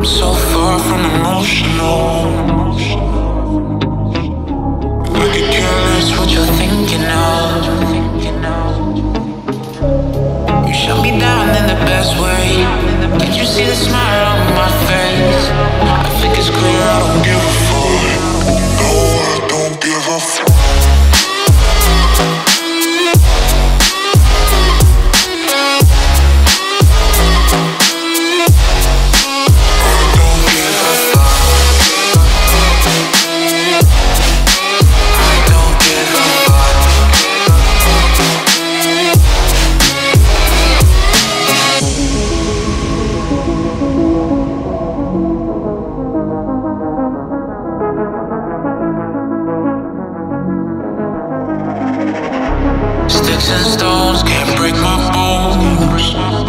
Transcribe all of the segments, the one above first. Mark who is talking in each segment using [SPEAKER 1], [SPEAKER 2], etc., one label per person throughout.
[SPEAKER 1] so far from emotional. I could care less what you're thinking of. You shut me down in the best way. Did you see the smile on my face? I think it's clear I don't give a fuck. No, I don't give a fuck. Sticks and stones can't break my bones.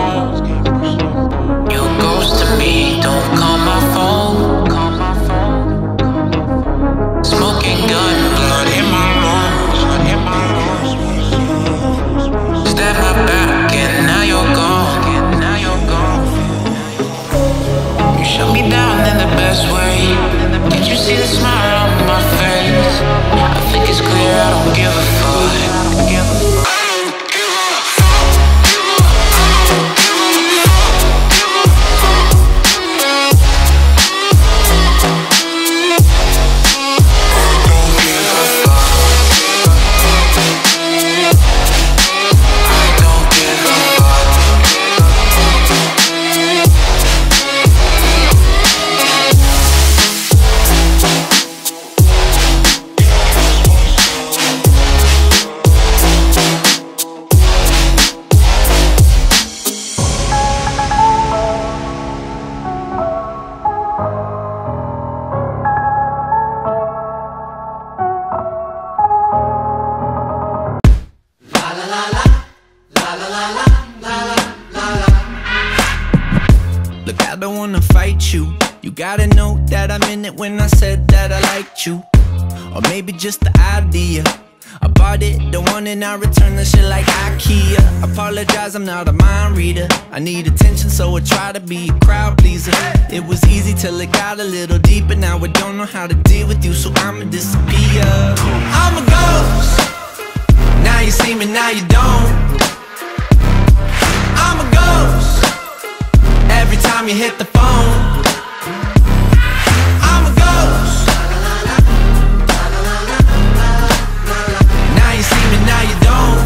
[SPEAKER 1] You ghost to me, don't call my phone. Smoking gun, blood in my lungs. Stab my back and now you're gone. You shut me down in the best way. Did you see the smile on my face? I think it's clear I don't give a fuck.
[SPEAKER 2] Look, I don't wanna fight you. You gotta know that I meant it when I said that I liked you. Or maybe just the idea. I bought it, don't want it, now return the shit like IKEA. Apologize, I'm not a mind reader. I need attention, so I try to be a crowd pleaser. It was easy till it got a little deeper. Now I don't know how to deal with you, so I'ma disappear. I'm a ghost. Now you see me, now you don't. I'm a ghost. Every time you hit the phone, I'm a ghost. Now you see me, now you don't.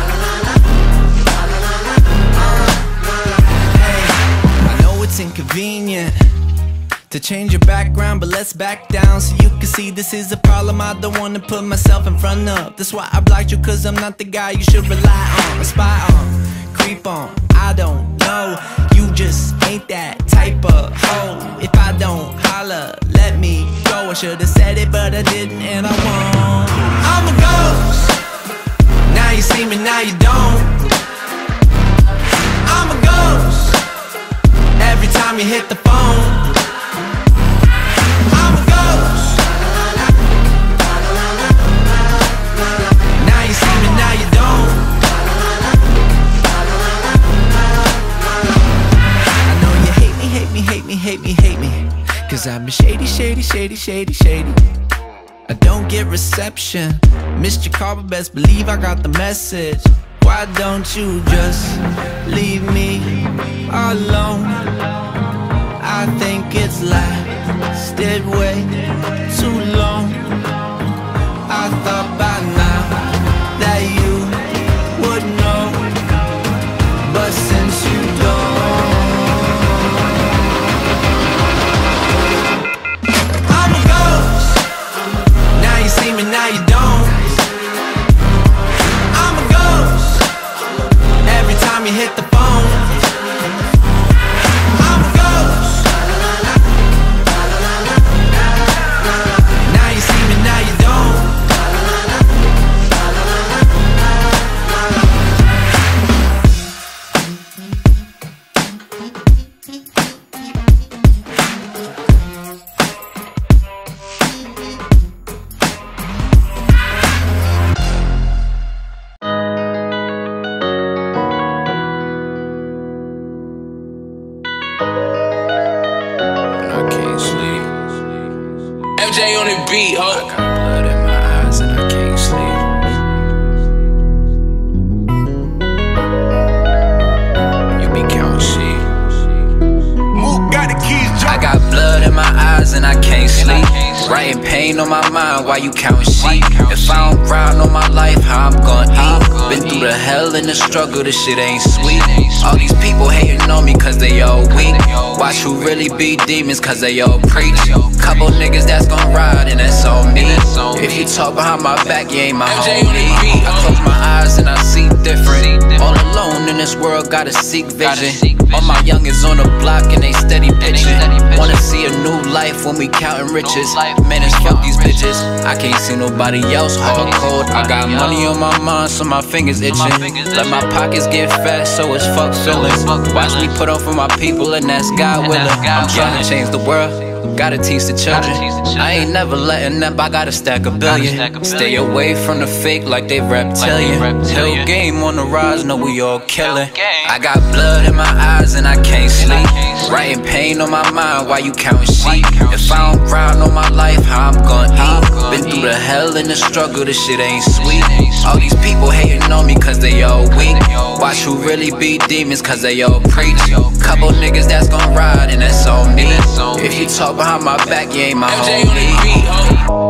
[SPEAKER 2] Hey, I know it's inconvenient to change your background, but let's back down so you can see this is a problem I don't wanna put myself in front of. That's why I blocked you, cause I'm not the guy you should rely on, spy on, creep on. I don't know, you just ain't that type of hoe. If I don't holler, let me go. I should've said it, but I didn't, and I won't. I'm a ghost. Now you see me, now you don't. I'm a ghost. Every time you hit the phone, I'm a ghost. Now you see me, now you don't. Hate me, cause I've been shady. I don't get reception. Missed your call, but best believe I got the message. Why don't you just leave me alone? I think it's lasted way too long. I thought by now that you would know, but since you don't, now you don't. I'm a ghost. Every time you hit the phone, I'm a ghost.
[SPEAKER 3] MJ on the beat, ho.
[SPEAKER 2] I got blood in my eyes and I can't sleep. You be counting sheep.
[SPEAKER 3] Mook got the keys,
[SPEAKER 2] I got blood in my eyes and I can't sleep. Writing pain on my mind while you counting sheep. If I don't grind on my life, how I'm gonna eat? Been through the hell and the struggle, this shit ain't sweet. All these people hating on me cause they all weak. Watch who really be demons cause they all preach. Couple niggas that's gon' ride and that's on me. If you talk behind my back, you ain't my homie. I close my eyes and I see different. All alone in this world, gotta seek vision. All my youngins on the block and they steady pitching. Wanna see a new life when we counting riches. Man, it's fuck these bitches. I can't see nobody else hard cold. I got money on my mind, so my fingers itching. Let my pockets get fat, so it's fuck feelings. Watch me put on for my people, and that's God willing. I'm trying to change the world. Gotta teach the children. I ain't never letting them, I gotta stack a billion. Stay away from the fake like they reptilian. Hill game on the rise, know we all killing. I got blood in my eyes and I can't sleep. Writing pain on my mind while you counting sheep. If I don't grind on my life, how I'm gonna eat? Been through the hell and the struggle, this shit ain't sweet. All these people hating on me cause they all weak. Watch who really be demons cause they all preach. Couple niggas that's gon' ride and that's on me. If you talk behind my back, you ain't my
[SPEAKER 3] MJ on the
[SPEAKER 2] homie.
[SPEAKER 3] beat, ho.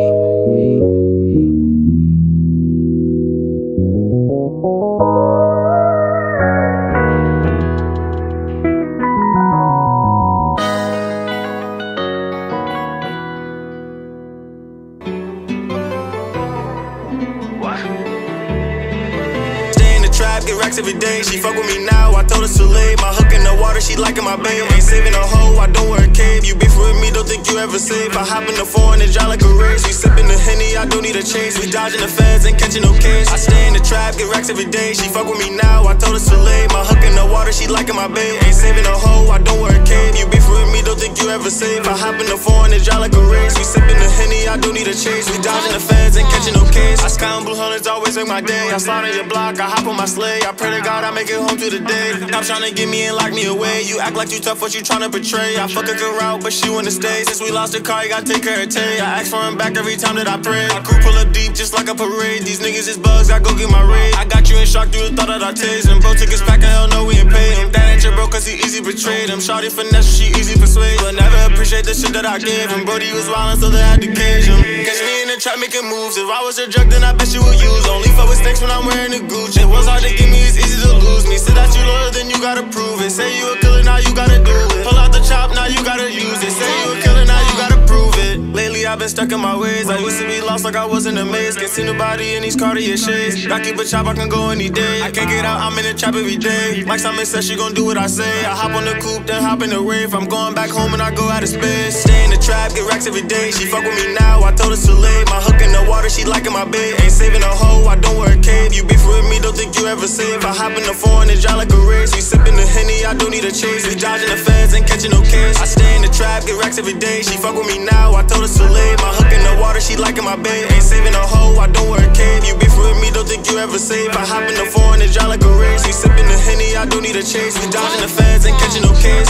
[SPEAKER 4] Get racks every day, she fuck with me now, I told her to lay. My hook in the water, she liking my babe. Ain't saving a hoe, I don't wear a cape. You beef with me, don't think you ever safe. I hop in the foreign and drive like a race. We sippin' the Henny, I don't need a chase. We dodging the feds, ain't catching no case. I stay in the trap, get racks every day. She fuck with me now, I told her to lay. My hook in the water, she liking my babe. Ain't saving a hoe, I don't wear a cape. You beef with me, don't think you ever safe. I hop in the foreign and drive like a race. We sippin' the Henny, I don't need a chase. We dodging the feds, ain't catching no case. I sky on blue hundreds, always make my day. I slide on your block, I hop on my sleigh. I pray to God I make it home to the day. Stop tryna get me and lock me away. You act like you tough, what you tryna betray. I fuck a girl out, but she wanna stay. Since we lost the car, you gotta take care of Tay. I ask for him back every time that I pray. My crew pull up deep just like a parade. These niggas is bugs, I go get my raid. I got you in shock through the thought that I taste him. Bro tickets back, hell no, we ain't pay him. That ain't your bro, cause he easy betrayed him. Shawty finesse, she easy persuade. But never appreciate the shit that I gave him. Brody was wildin', so they had to cage him. Catch me in the trap making moves. If I was a drug, then I bet you would use. Only fuck with stakes when I'm wearing the Gucci. It was hard to get me, it's easy to lose me. Say that you loyal, then you gotta prove it. Say you a killer, now you gotta do it. Pull out the chop, now you gotta use it. Say you a killer, now you gotta prove it. Lately I've been stuck in my ways. I used to be lost like I was in a maze. Can't see nobody in these Cartier shades. I keep a chop, I can go any day. I can't get out, I'm in the trap every day. Mike Simon says she gon' do what I say. I hop on the coupe, then hop in the rave. I'm going back home and I go out of space. Stay in the trap, get racks every day. She fuck with me now, I told her to lay. My hook in the water, she liking my babe. Ain't saving a hoe, I don't wear a cape. You beef with me, don't think you ever safe. I hop in the foreign and drive like a race. We sippin' the Henny, I don't need a chase. We dodging the feds, ain't catching no case. I stay in the trap, get racks every day. She fuck with me now, I told her to lay. My hook in the water, she liking my babe. Ain't saving a hoe, I don't wear a cape. You beef with me, don't think you ever safe. I hop in the foreign and drive like a race. We sippin' the Henny, I don't need a chase. We dodging the feds, ain't catching no case.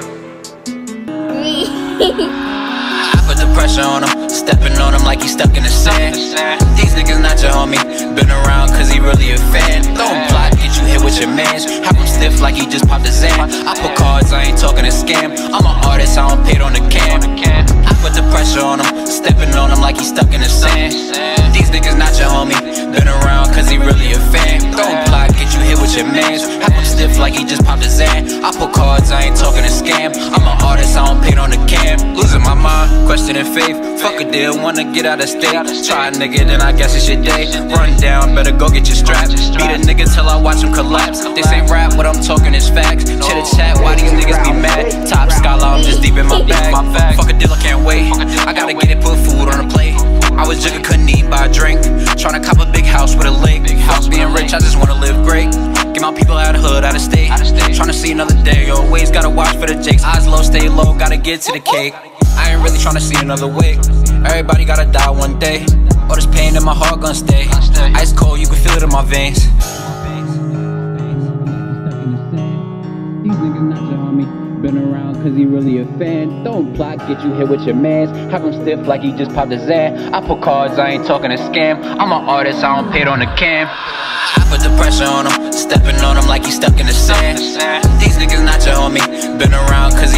[SPEAKER 2] I put the pressure on him, stepping on him like he stuck in the sand. These niggas not your homie, been around cause he really a fan. Don't plot, get you hit with your mans. Have him stiff like he just popped a Zan. I put cards, I ain't talking a scam. I'm an artist, I don't pay it on the cam. I put the pressure on him, stepping on him like he stuck in the sand. These niggas not your homie, been around cause he really a fan. Don't plot, get you hit with your mans. Have him stiff like he just popped a Zan. I put cards, I ain't talking a scam. I'm an artist, I don't pay it on the cam. Losing my mind, questioning faith. Fuck a deal, wanna get out of state. Try a nigga, then I guess it's your day. Run down, better go get your strap. Beat a nigga till I watch him collapse. This ain't rap, what I'm talking is facts. Chitter chat, why these niggas be mad? Top scholar, I'm just deep in my bag. Fuck a deal, I can't wait. I gotta get it, put food on the plate. I was jigging, couldn't eat, buy a drink. Tryna cop a big house with a lake. Fuck being rich, I just wanna live great. Get my people out of hood, out of state. Tryna see another day, always gotta watch for the jakes. Eyes low, stay low, gotta get to the cake. I ain't really tryna see another way. Everybody gotta die one day. All this pain in my heart gonna stay. Ice cold, you can feel it in my veins. These niggas not your homie.
[SPEAKER 5] Been around cause he really a fan. Don't plot, get you hit with your mans. Have him stiff like he just popped a Zan. I put cards, I ain't talking a scam. I'm an artist, I don't pay it on the cam. I put the pressure on him, stepping on him like he stuck in the sand. These niggas not your homie. Been around cause he